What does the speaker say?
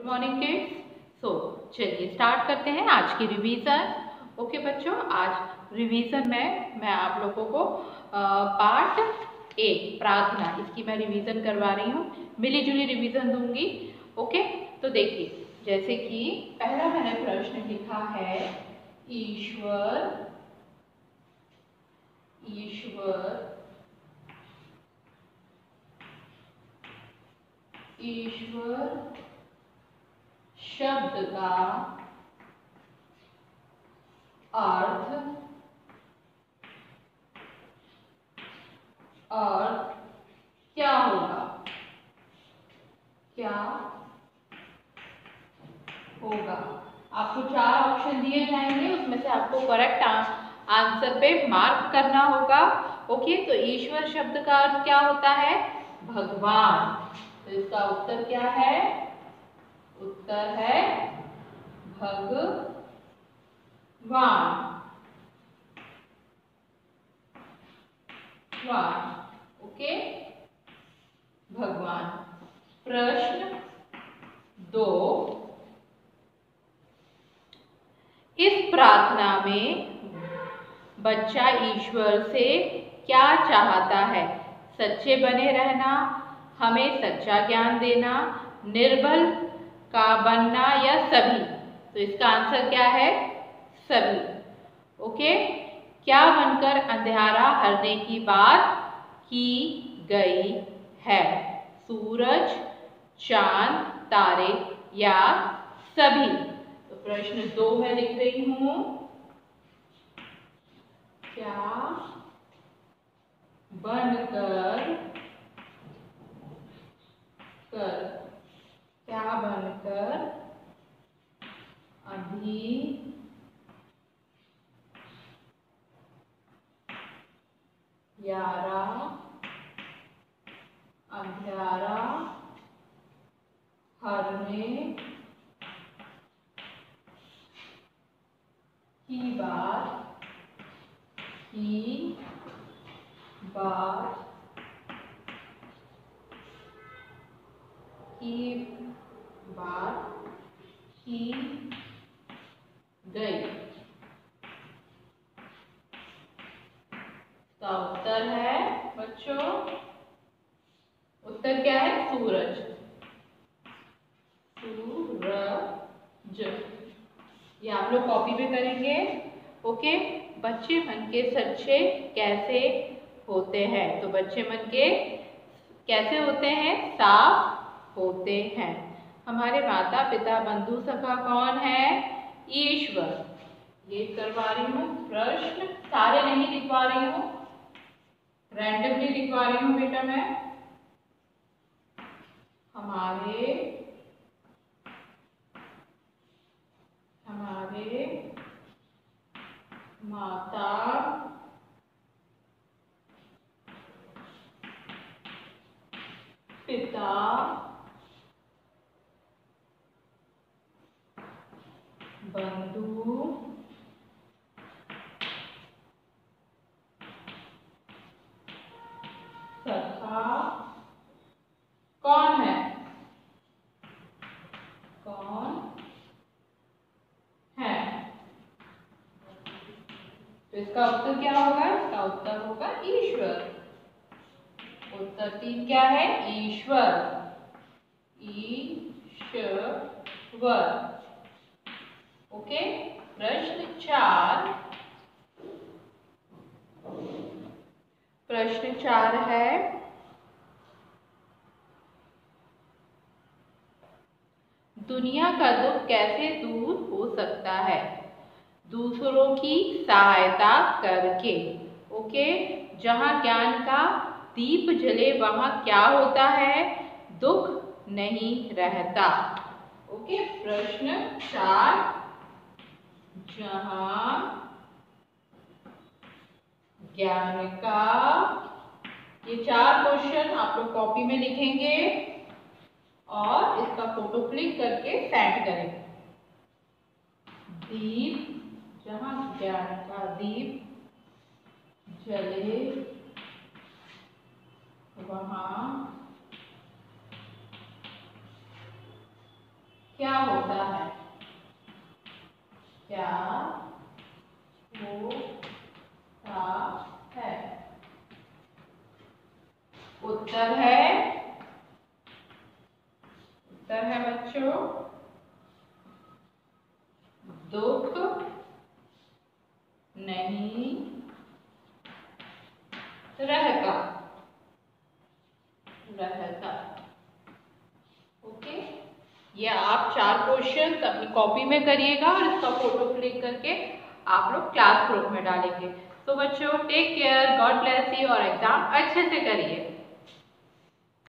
Morning kids. चलिए start करते हैं आज की रिवीजन। ओके बच्चों, आज रिवीजन में मैं आप लोगों को पार्ट 1 प्रार्थना, इसकी मैं रिवीजन करवा रही हूँ। मिली जुली रिवीजन दूंगी। ओके, तो देखिए, जैसे कि पहला मैंने प्रश्न लिखा है, ईश्वर शब्द का अर्थ क्या होगा? आपको 4 ऑप्शन दिए जाएंगे, उसमें से आपको करेक्ट आंसर पे मार्क करना होगा। ओके, तो ईश्वर शब्द का अर्थ क्या होता है? भगवान। तो इसका उत्तर क्या है? उत्तर है भगवान। ओके, भगवान। प्रश्न 2, इस प्रार्थना में बच्चा ईश्वर से क्या चाहता है? सच्चे बने रहना, हमें सच्चा ज्ञान देना, निर्बल का बनना या सभी? तो इसका आंसर क्या है? सभी। ओके, क्या बनकर अंधेरा हरने की बात की गई है? सूरज, चांद, तारे या सभी? तो प्रश्न 2 में लिख रही हूं, क्या बनकर अंधियारा हरने की बात की गई? तो उत्तर है बच्चों, उत्तर क्या है? सूरज। ये आप लोग कॉपी पे करेंगे। ओके, बच्चे मन के सच्चे कैसे होते हैं? तो बच्चे मन के कैसे होते हैं? साफ होते हैं। हमारे माता पिता बंधु सखा कौन है? ईश्वर। ये करवा रही हूँ प्रश्न, सारे नहीं लिखवा रही हूँ, रैंडमली लिखवा रही हूँ बेटा मैं। हमारे माता पिता बंधु सखा कौन है? तो इसका उत्तर क्या होगा? इसका उत्तर होगा ईश्वर। उत्तर 3 क्या है? ईश्वर। ओके, प्रश्न 4। प्रश्न 4 है, दुनिया का दुख कैसे दूर हो सकता है? दूसरों की सहायता करके। ओके, जहां ज्ञान का दीप जले वहां क्या होता है? दुख नहीं रहता। ओके, प्रश्न 4, जहां ज्ञान का, ये 4 क्वेश्चन आप लोग कॉपी में लिखेंगे और इसका फोटो क्लिक करके सेंड करेंगे। दीप, जहां ज्ञान का दीप जले वहां क्या होता है? क्या होता है? उत्तर है बच्चों दुख नहीं रहता। ओके, ये आप 4 क्वेश्चन अपनी कॉपी में करिएगा और इसका फोटो क्लिक करके आप लोग क्लास ग्रुप में डालेंगे। तो बच्चों take care, God bless you और एग्जाम अच्छे से करिए।